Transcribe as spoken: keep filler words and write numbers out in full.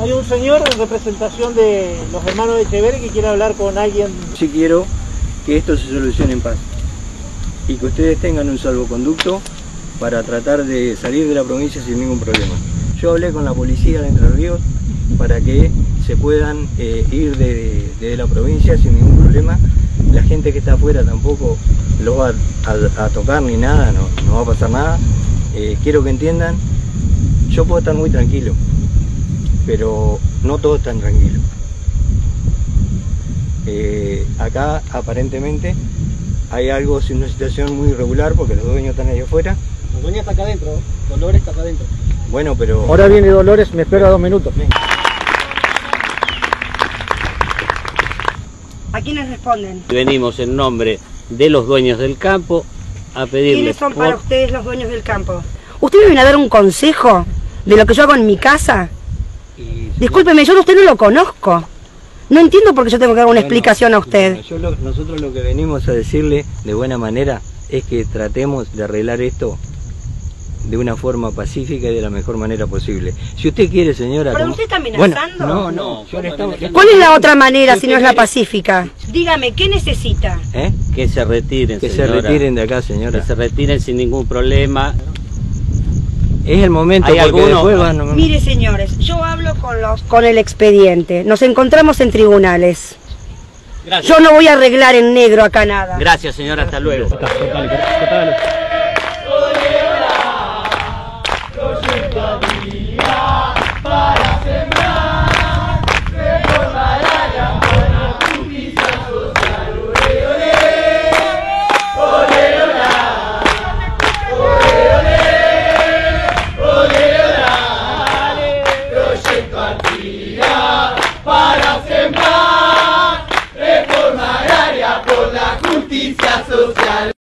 Hay un señor en representación de los hermanos de Echeverri que quiere hablar con alguien. Sí quiero que esto se solucione en paz y que ustedes tengan un salvoconducto para tratar de salir de la provincia sin ningún problema. Yo hablé con la policía de Entre Ríos para que se puedan eh, ir de, de la provincia sin ningún problema. La gente que está afuera tampoco los va a, a, a tocar ni nada, no, no va a pasar nada. Eh, quiero que entiendan, yo puedo estar muy tranquilo, pero no todos están tranquilos. Eh, acá aparentemente hay algo, una situación muy irregular porque los dueños están ahí afuera. La dueña está acá adentro, Dolores está acá adentro. Bueno, pero... Ahora viene Dolores, me espera dos minutos. ¿A quiénes responden? Venimos en nombre de los dueños del campo a pedirles... ¿Quiénes son por... para ustedes los dueños del campo? ¿Usted me viene a dar un consejo de lo que yo hago en mi casa? Y... Discúlpeme, yo a usted no lo conozco. No entiendo por qué yo tengo que dar una Bueno, explicación a usted. Bueno, yo lo, nosotros lo que venimos a decirle de buena manera es que tratemos de arreglar esto de una forma pacífica y de la mejor manera posible. Si usted quiere, señora... ¿Pero como... usted está amenazando? Bueno, no, no. Yo le estaba... ¿Cuál es la otra manera si no es la pacífica? Dígame, ¿qué necesita? ¿Eh? Que se retiren, Que señora. se retiren de acá, señora. Que se retiren sin ningún problema. Es el momento ¿Hay porque alguno? después van... Mire, señores, yo hablo con los con el expediente. Nos encontramos en tribunales. Gracias. Yo no voy a arreglar en negro acá nada. Gracias, señora, hasta luego. Cortale, cortale. Para sembrar reforma agraria por la justicia social.